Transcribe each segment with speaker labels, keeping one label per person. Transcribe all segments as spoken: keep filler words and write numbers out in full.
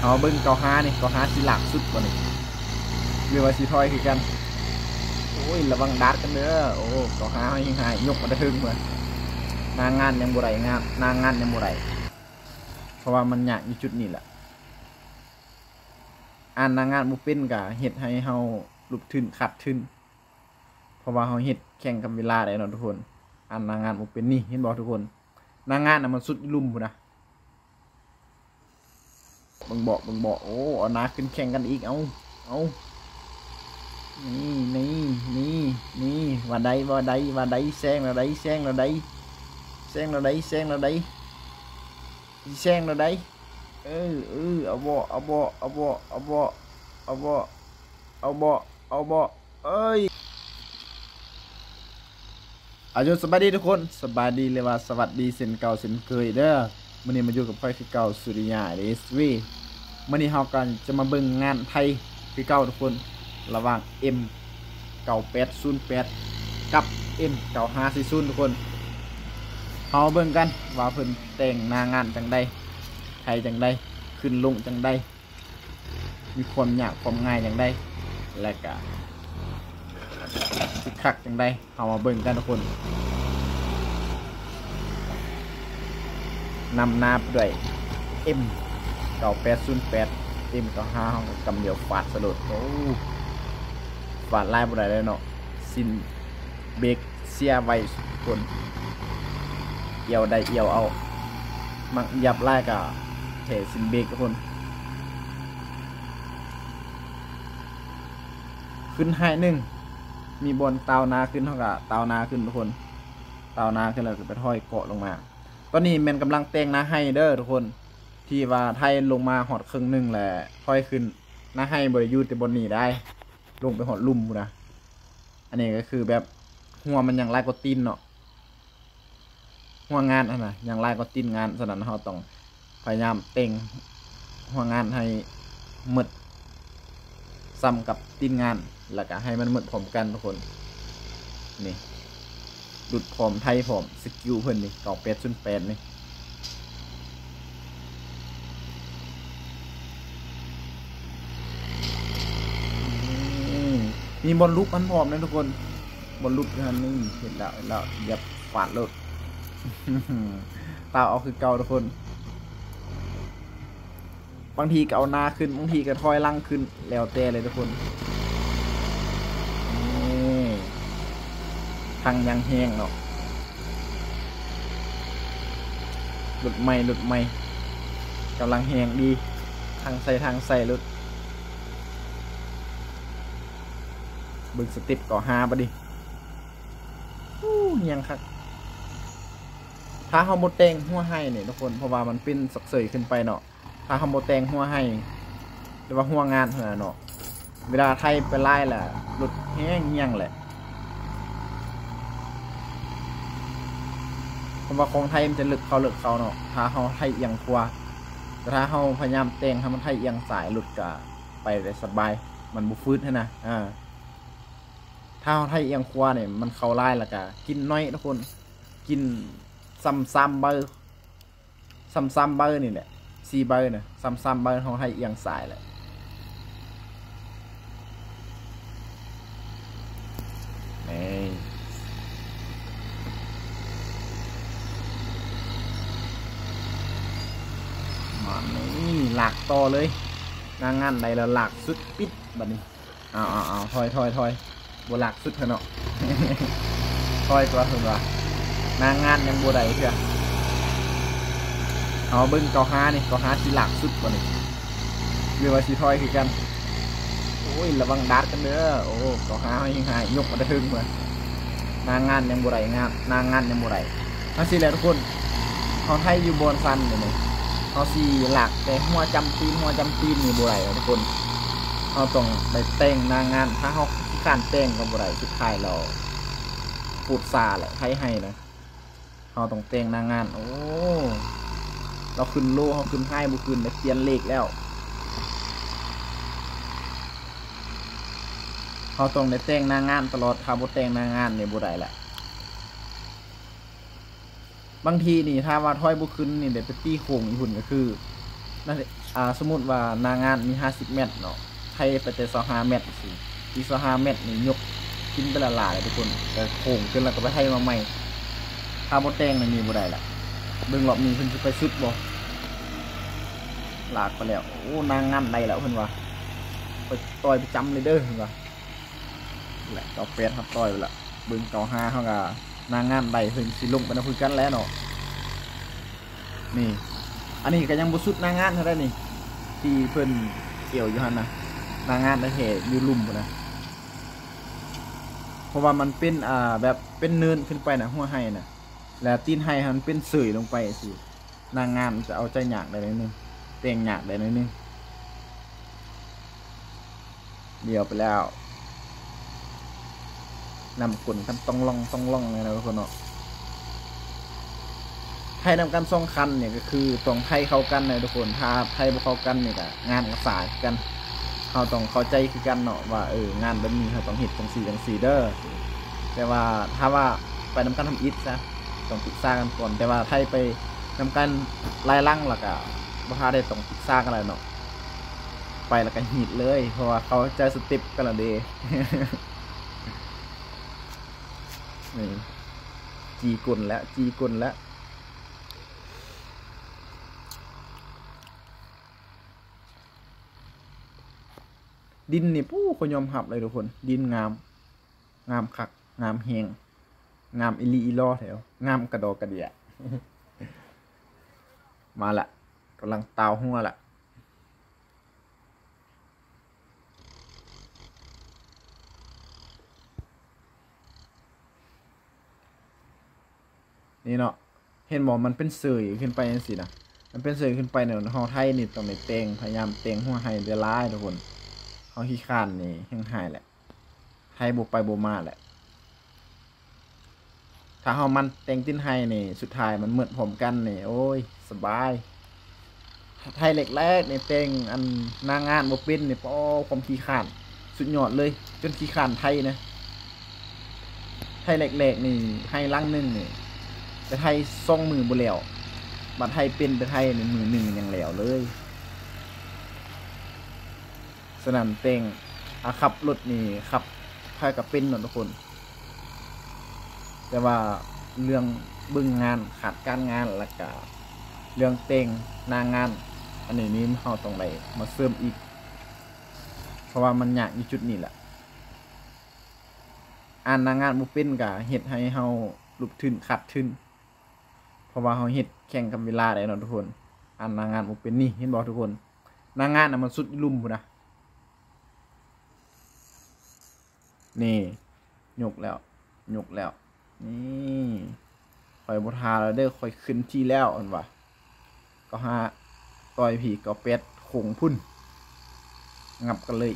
Speaker 1: เอาเบิ้งเกาห้านี่เกาห้าสีหลักสุดกว่านี่เรียกว่าสีทอยคือกันโอ้ยระวังดัดกันเด้อโอ้เกาห้ายังไงยกมาได้ถึงเหมือนนางงานยังบุไรงานนางงานยังบุไรเพราะว่ามันยากอยู่จุดนี้แหละอ่านนางงานบุเป็นกะเฮ็ดให้เฮาลุกทึนขัดทึนเพราะว่าเฮาเฮ็ดแข่งกับเวลาได้เนาะทุกคนอ่านนางงานบุเป็นนี่เห็นบอกทุกคนนางงานน่ะมันสุดลุ่มพุ่นนะบังบอกบังบอกโอ้เอานาขึ้นแข่งกันอีกเอาเอานี่นี่นี่นี่ว่าใดว่าใดว่าใดแซงเราใดแซงเราใดแซงเราใดแซงเราใดแซงเราใดเออเออเอาบ่เอาบ่เอาบ่เอาบ่เอาบ่เอาบ่เอาบ่เอ้ยอายุสบายดีทุกคนสบายดีเลยว่าสวัสดีเส้นเก่าเส้นเคยเด้อมื่อนี้มาอยู่กับไฟคือเก่าสุริยาเดสวีมื่อนี้เฮากันจะมาเบิ่งงานไทยคือเก่าทุกคนระหว่าง เอ็ม เก้าแปดศูนย์แปด กับ เอ็ม เก้าห้าสี่ศูนย์ ทุกคนเฮาเบิ่งกันว่าเพิ่นแต่งหน้างานจังใดไทยจังใดขึ้นลงจังใดมีความยากความง่ายจังใดและก็สิคักจังใดเฮามาเบิ่งกันทุกคนนำนาบด้วย เอ็ม เก้าแปดศูนย์แปด เอ็ม เก้าห้ากำเดียวฟาดสะดุดโอ้ฟาดไล่บ่ได้เลยเนาะสินเบรกเสียไว้ทุกคนเอี่ยวได้เอี่ยวเอามักยับไล่กับเทสินเบรกทุกคนขึ้นให้หนึ่งมีบนเตานาขึ้นเท่ากับเตานาขึ้นทุกคนเตานาขึ้นแล้วก็ไปห้อยเกาะลงมาตอนนี้แมนกำลังแต่งนาให้เด้อทุกคนที่ว่าไทยลงมาหอดครึ่งหนึ่งแหละค่อยขึ้นนาให้บริยูแต่บนนี้ได้ลงไปหอดลุ่มนะอันนี้ก็คือแบบหัวมันยังไล่กดตีนเนาะหัวงานอะนะยังไล่กดตีนงานสนั่นเราต้องพยายามแต่งหัวงานให้หมดซ้ำกับตีนงานแล้วก็ให้มันหมดพร้อมกันทุกคนนี่ดุดพร้อมไทยพร้อมสกิลเพิ่นนี่เก่าแปดศูนย์แปดนี่มีบอลลุกมันพร้อมนะทุกคนบอลลุกนะนี่เห็นแล้วแล้วอย่าฝาดรถตาเอาคือเก่าทุกคนบางทีก็เอาหน้าขึ้นบางทีก็ถอยล่างขึ้นแล้วแต่เลยทุกคนนี่ทางยังแห้งเนาะหลุดไม่หลุดไม่กำลังแห้งดีทางใส่ทางใส่รถบึงสติปก่อฮาบดิยังครับถ้าเฮาโมแตงหัวให้เนี่ยทุกคนเพราะว่ามันเป็นสักเสยขึ้นไปเนาะถ้าเฮาโมแตงหัวให้หรือว่าหัวงานเหรอเนาะเวลาไทยไปไล่แหละหลุดแห้งเงี้ยงแหละเพราะว่าของไทยมันจะลึกเขาลึกเขาเนาะถ้าเฮาไทยเอียงขวาแต่ถ้าเฮาพยายามแตงให้มันไทยเอียงสายหลุดกะไปได้สบายมันบุฟื้นให้นะอ่าถ้าเฮาไทยเอียงขวาเนี่ยมันเข้าไล่ละกะกินน้อยทุกคนกินซ้ำซ้ำเบอร์ซ้ำซ้ำเบอร์นี่แหละซีเบอร์เนี่ยซ้ำซ้ำเบอร์ของไทยเอียงสายแหละนี่มานี่หลักต่อเลยงานงานใดแล้วหลักสุดปิดบัดนี้เอาเอาเอาถอยถอยถอยบวหลักสุดเถอะเนาะถอยตัวเถอะว่านางงานยังบัวใดเถอะเอาเบิ้งเกาห้านี่เกาห้าสีหลักสุดกว่านี่เรียกว่าสีถอยคือกันโอ้ยระวังดัดกันเด้อโอ้เกาห้ายังไงยกมาได้ถึงเหมือนนางงานยังบัวใดงานนางงานยังบัวใดนั่นสิแหละทุกคนเขาไทยอยู่บนซันเลยเขาสีหลักแต่หัวจำตีนหัวจำตีนมีบัวใดทุกคนเขาต้องไปแต่งนางงานถ้าเขาการแต่งกับบัวใดสุดท้ายเราปูดซาแหละไทยให้นะเขาต้องแต่งนางงานโอ้เราขึ้นโลเขาขึ้นให้บุขึ้นไปเปลี่ยนเลขแล้วเขาต้องได้แต่งนางงานตลอดถ้าบ่แต่งนางงานเนี่ยบ่ได้แหละบางทีนี่ถ้าว่าถอยบุขึ้นนี่เดี๋ยวไปตีโค้งอีหุ่นก็คือนั่นอ่าสมมุติว่านางานมีห้าสิบเมตรเนาะไทยไปแต่ยี่สิบห้าเมตรสิอีกยี่สิบห้าเมตรนี่ยกกินไปละลายทุกคนแต่โค้งขึ้นแล้วก็ไปไทยมาใหม่ถ้าบ่แต่งนี่มีบ่ได้ละเบิ่งรอบนี้เพิ่นสิไปสุดบ่ลากไปแล้วโอ้นางงานได้แล้วเพิ่นว่าไปต่อยไปจำเลยเด้อเพิ่นว่าแหละเก้าแปดครับต่อยไปละเบิ่งเก้าห้าเฮาก็นางงานได้เพิ่นสิลงไปนำคือกันแล้วเนาะนี่อันนี้ก็ยังบ่สุดนางงานเท่าได้นี่ที่เพิ่นเกี่ยวอยู่หั่นน่ะนางงานได้แท้อยู่ลุ่มพุ่นนะเพราะว่ามันเป็นอ่าแบบเป็นเนินขึ้นไปน่ะหัวไห้น่ะแล้วตีนไห้มันเป็นเสยลงไปสินางงานจะเอาใจยากได้นิดนึงแต่งยากได้นิดนึงเดี่ยวไปแล้วนำกลกันต้องล่องต้องล่องเลยนะทุกคนเนาะไทยนำกันสองคันเนี่ยก็คือตรงไทยเข้ากันเลยทุกคนถ้าไทยบ่เข้ากันเนี่ยก็งานก็สายกันเขาต้องเข้าใจคือกันเนาะว่าเอองานแบบนี้เขาต้องเฮ็ดจังซี่จังซี่เด้อแต่ว่าถ้าว่าไปนำกันทำอิฐซะต้องปรึกษากันก่อนแต่ว่าไทยไปนำกันลายลังแล้วก็บ่พาได้ต้องปรึกษากันอะไรเนาะไปแล้วก็หีดเลยเพราะว่าเขาใจสเต็ปกันละเด้นี่จีกุนแล้วจีกุนแล้วดินนี่ปู้คนยอมหับเลยทุกคนดินงามงามคักงามแหงงามอิลีอีลอแถวงามกระดอกกระเดีย มาละกำลังเตาหัวละนี่เนาะเห็นหมอมันเป็นเสยขึ้นไปจังซี่นะมันเป็นเสยขึ้นไปเนี่ยเฮาไทยนี่ต้องได้แต่งพยายามแต่งหัวให้เดือลายทุกคนเฮาขี้ข้านนี่แห้งหายแหละไทยบ่ไปบ่มาแหละถ้าเฮามันแต่งติ้นไฮนี่สุดท้ายมันเหมือนผมกันนี่โอ้ยสบายไทยแรกๆนี่แต่งอันนางงานบ่เป็นนี่ป้อความขี้ข้านสุดยอดเลยจนขี้ข้านไทยนะไทยแรกๆนี่ให้ลังนึงนี่แต่ไทยส่งมือบ่แล้วบัดไทยเป็นแต่ไทยนี่มือหนึ่งยังแล้วเลยสนามเต็งอาขับรถนี่ขับพายกับเป็นเนาะทุกคนแต่ว่าเรื่องบึ้งงานขาดการงานแล้วก็เรื่องเต็งนางงานอันนี้นี่เราต้องได้มาเสริมอีกเพราะว่ามันยากอยู่จุดนี้แหละอ่านนางงานบ่เป็นก็เฮ็ดให้เฮาลุกทึนขัดทึนเพราะว่าเฮาเฮ็ดแข่งกับเวลาได้เนาะทุกคนอ่านนางงานบ่เป็นนี่เห็นบ่ทุกคนนางงานน่ะมันสุดลุ่มพุ่นนะนี่ยกแล้วยกแล้วนี่ข่อยบ่ทาแล้วเด้อข่อยขึ้นที่แล้วอันว่าก็หาต่อยผีก็เป็ดโขงพุ่นงับกันเลย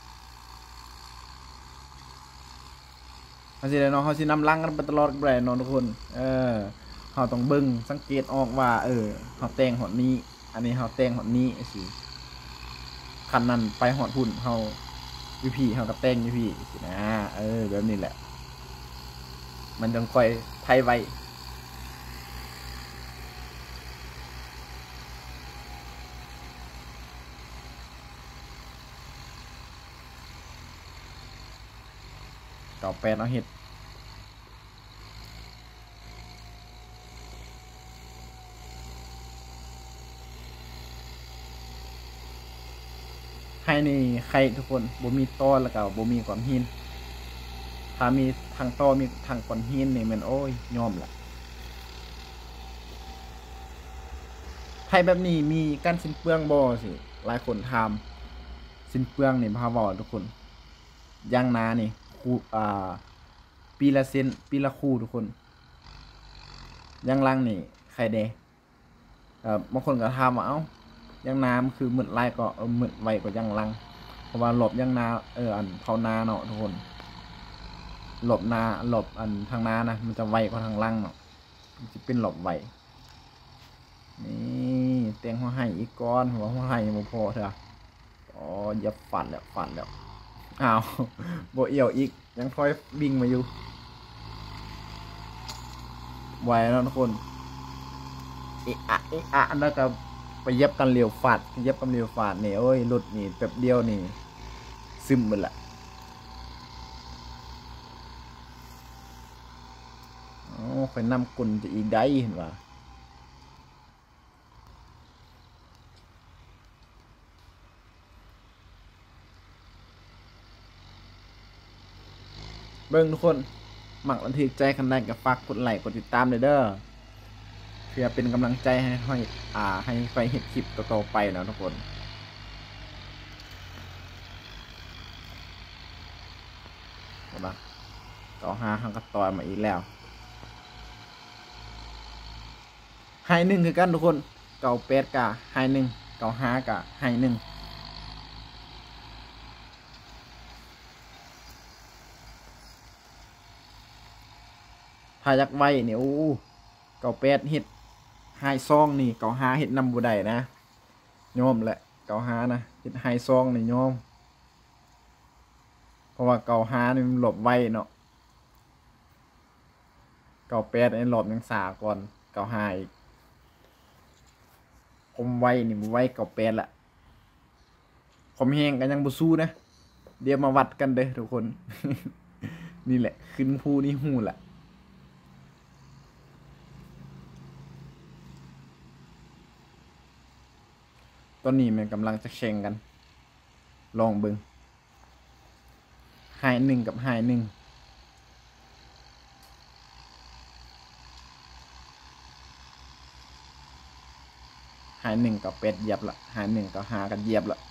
Speaker 1: เขาสิได้เนาะเขาสินำลังกันไปตลอดแบรนด์เนาะทุกคนเออเขาต้องเบิ่งสังเกตออกว่าเออเขาแต่งหอดนี้อันนี้เขาแต่งหอดนี้สิคันนั้นไปหอดพุ่นเขาอยู่พี่เขาก็แต่งอยู่พี่สินะเออแบบนี้แหละมันจังค่อยไทยไวเก่าแปดเอาเห็ดให้นี่ใครทุกคนบ่มีต้อแล้วก็บ่มีก้อนหินถ้ามีทางต้อมีทางก้อนหินนี่มันโอ้ยยอมละไทยแบบนี้มีการสิ้นเปลืองบ่สิหลายคนถามสิ้นเปลืองนี่พาเว้าทุกคนย่างนานี่คู่อ่าปีละเซนปีละคู่ทุกคนย่างล่างนี่ไข่แดงเอ่อบางคนก็ถามว่าเอ้าย่างนามันคือหมึดลายก็เออหมึดไวกว่าย่างล่างเพราะว่าหลบย่างนาเอออันเผานาเนาะทุกคนหลบนาหลบอันทางนานะมันจะไวกว่าทางล่างเนาะมันจะเป็นหลบไวนี่เตียงหัวไห้อีกก้อนหัวหัวไห้ยังบ่พอเถอะอ๋ออย่าฝันแล้วฝันแล้วอ้าวโบเอี่ยวอีกยังคอยบิงมาอยู่ไวแล้วทุกคนเอะอะเอะอะแล้วก็ไปเย็บกันเร็วฟาดเย็บกันเร็วฟาดนี่โอ้ยรถนี่แป๊บเดียวนี่ซึมหมดละโอ้ค่อยนำกุนจะอีกได้เห็นป่ะเบิ่งทุกคนหมักบันทึกใจคันใดกับฝากกดไลค์กดติดตามเลยเด้อเพื่อเป็นกำลังใจให้ให้อ่าให้ไปเห็นคลิปต่อๆไปนะทุกคนเห็นปะต่อหาหังกระต่อยมาอีกแล้วไฮหนึ่งคือกันทุกคนเก่าแปดกะไฮหนึ่งเก่าห้ากะไฮหนึ่งพายักไว้เนี่ยโอ้เก่าแปดเห็ดไฮซองนี่เก่าห้าเห็ดนำบุได้นะโยมแหละเก่าห้านะเห็ดไฮซองนี่โยมเพราะว่าเก่าห้านี่มันหลบไว้เนาะเก่าแปดไอ้หลบยังสาก่อนเก่าห้าอีกผมไว้นี่มันไว้เก่าแปดละผมแห้งกันยังบุสู้นะเดี๋ยวมาวัดกันเด้อทุกคน นี่แหละขึ้นภูนี่หูแหละตอนนี้มันกำลังจะแข่งกันลองเบิงไฮหนึ่งกับไฮหนึ่งไฮหนึ่งกับเป็ดเหยียบละไฮหนึ่งกับหากันเหยียบละ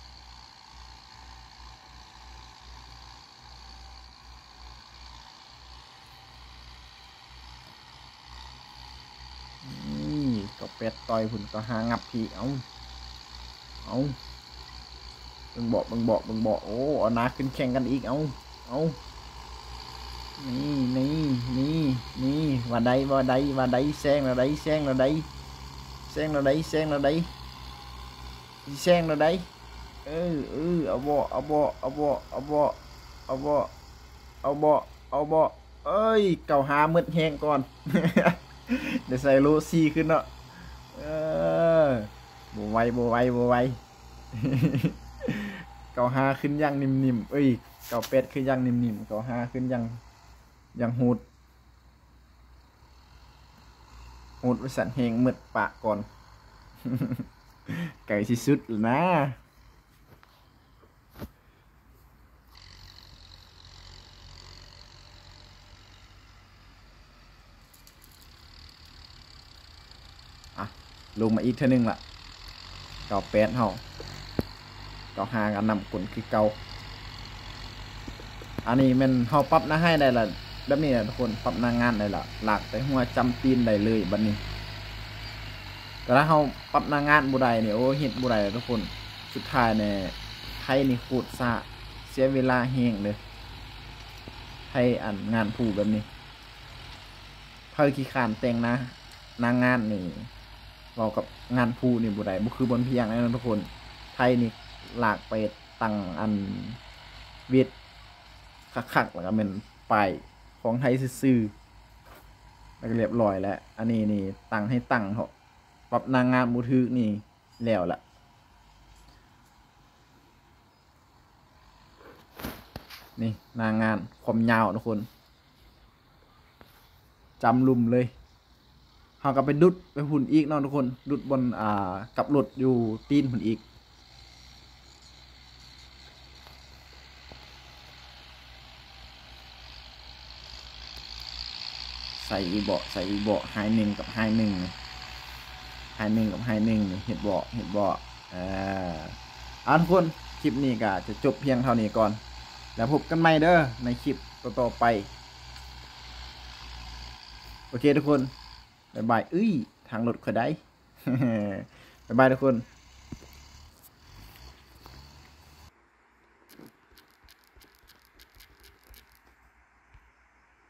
Speaker 1: นี่กับเป็ดต่อยหุ่นก็หางับพี่เอาเอาบึงบอกบึงบอกบึงบอกโอ้เอานาขึ้นแข่งกันอีกเอาเอานี่นี่นี่นี่ว่าใดว่าใดว่าใดแซงเราใดแซงเราใดแซงเราใดแซงเราใดแซงเราใดเออเออเอาบ่เอาบ่เอาบ่เอาบ่เอาบ่เอาบ่เอาบ่เอ้ยเก่าหามืดแห้งก่อน เดี๋ยวใส่โลซี่ขึ้นเนาะเออบ่ไวบ่ไวบ่ไว เก่าหาขึ้นยังนิ่มๆเอ้ยเก่าเป็ดขึ้นยังนิ่มๆเก่าหาขึ้นยังยังหูดหูดวิสันแหงมืดปากก่อน ไก่ที่สุดเลยนะอ่ะลงมาอีกเท่านึงละเก่าเป็ดเฮาเก่าหากันนำกลคือเก่าอันนี้มันเฮาปรับหน้าให้ได้ละแบบนี้ทุกคนปรับหน้างานได้ละหลักแต่หัวจำตีนได้เลยบัดนี้แต่ถ้าเฮาปรับหน้างานบุได้เนี่ยโอ้เฮ็ดบุได้ทุกคนสุดท้ายเนี่ยไทยนี่โคตรซะเสียเวลาแห้งเลยไทยอันงานผู้แบบนี้เพิ่นขี้คร้านแต่งนะนางงานนี่เว้ากับงานผู้นี่บุได้บ่คือบนเพียงนะทุกคนไทยนี่หลากไปตั้งอันเวทคักๆแล้วก็เป็นป้ายของไทยซื่อๆแล้วก็เรียบร้อยแล้วอันนี้นี่ตั้งให้ตั้งเขาปรับนางงามมือถือนี่แล้วล่ะนี่นางงานความยาวทุกคนจำลุ่มเลยเขาก็ไปดุดไปหุ่นอีกเนาะทุกคนดุดบนอ่ากับรถอยู่ตีนหุ่นอีกใส่อีเบาะใส่อีเบาะไฮหนึ่งกับไฮหนึ่งไฮหนึ่งกับไฮหนึ่งเห็ดเบาะเห็ดเบาะอ่าเอาทุกคนคลิปนี้ก็จะจบเพียงเท่านี้ก่อนแล้วพบกันใหม่เด้อในคลิปต่อๆไปโอเคทุกคนบ๊ายบายเอ้ยทางรถขวดได้ บ๊ายบายทุกคน